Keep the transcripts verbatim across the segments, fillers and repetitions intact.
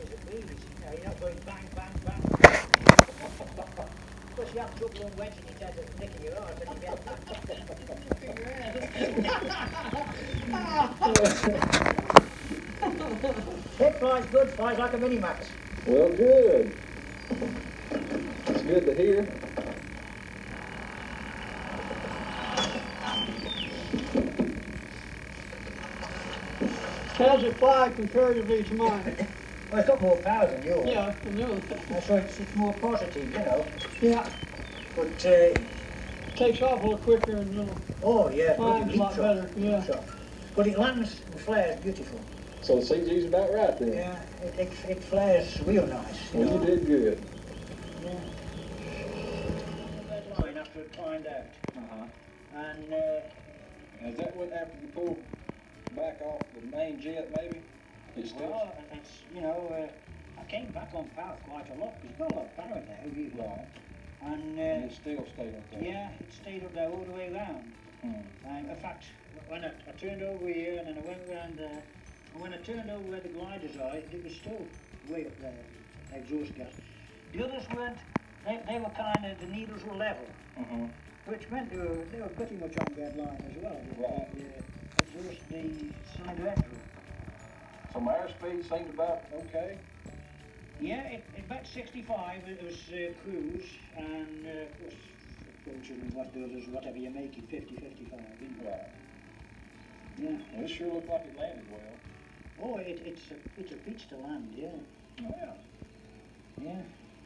is a breeze. You know, you're not going bang, bang, bang. Of course, you have trouble on wedging it out of nicking your arse when you get It flies good, flies like a Minimax. Well, good. It's good to hear. How's it fly comparatively to mine? Well, it's got more power than yours. Yeah, I know. So it's, it's more positive, you know. Yeah. But, uh... It takes off a little quicker and a little... Oh, yeah. Flies a lot better, yeah. But it lands and flares beautiful. So the C G's about right then. Yeah, it, it, it flares real nice. You well, know? you did good. Yeah. That line after it climbed out. Uh-huh. And, uh... Is that what after you pull back off the main jet, maybe? It's still... Well, it's, you know, uh, I came back on power quite a lot, because you've got a lot of power now, you Right. And, uh... And it still stayed up there. Yeah, it stayed up there all the way round. Hmm. And in fact, when I, I turned over here and then I went round there, and when I turned over where the gliders are, it was still way up there, exhaust gas. The others weren't, they, they were kind of, the needles were level, Mm-hmm. which meant they were, they were pretty much on that line as well. Right. The, uh, exhaust, the cylinder head drew. So my airspeed seemed about okay? Yeah, it, it about sixty-five, it was uh, cruise, and uh, of course, approaching what the others, whatever you make it, fifty, fifty-five, isn't it? Right. Yeah. Well, it sure looked like it landed well. Oh, it, it's a it's a beach to land, yeah. Oh, yeah. Yeah.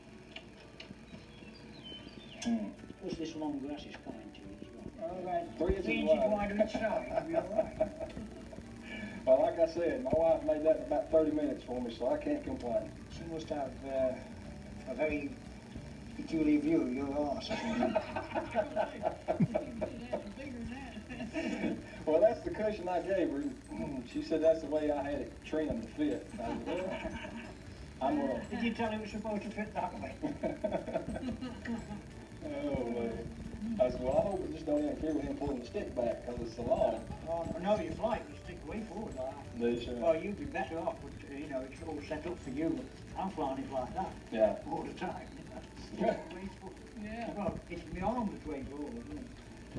Hmm. Of course, this long grass is fine too as well. All right. Three Three inches inches wide. wider each side, it'll be all right. Well, like I said, my wife made that in about thirty minutes for me, so I can't complain. She must have uh, a very peculiar view of your arse. Well, that's the cushion I gave her. She said that's the way I had it trimmed to fit. I said, well, I'm wrong. Did you tell her it was supposed to fit that way? Oh, man. I said, well, I hope it just don't interfere with him pulling the stick back, because it's so long. Oh, no, you fly, you stick way forward like that. Do you, sure? Well, you'd be better off, but, uh, you know, it's all set up for you. I'm flying it like that. Yeah. All the time. Yeah. Way forward. Yeah. Well, it's my arm that's way forward, isn't it?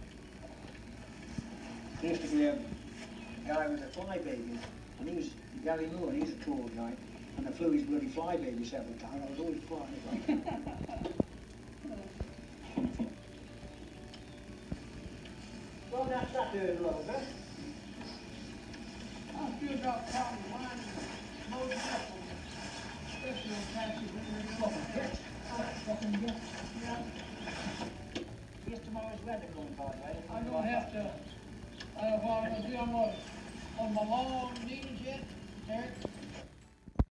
There used to be a guy with a fly baby, and he was, Gary Moore, and he's a tall guy, and I flew his bloody fly baby several times. I was always flying it like that. Well, that's that hurdle over. I still got cotton line and most vessels, especially on patches when you're going. Yeah. Here's tomorrow's weather going by, right? I'm gonna have to, uh, what I'm gonna do, I'm gonna, on my long needle jet, Derek,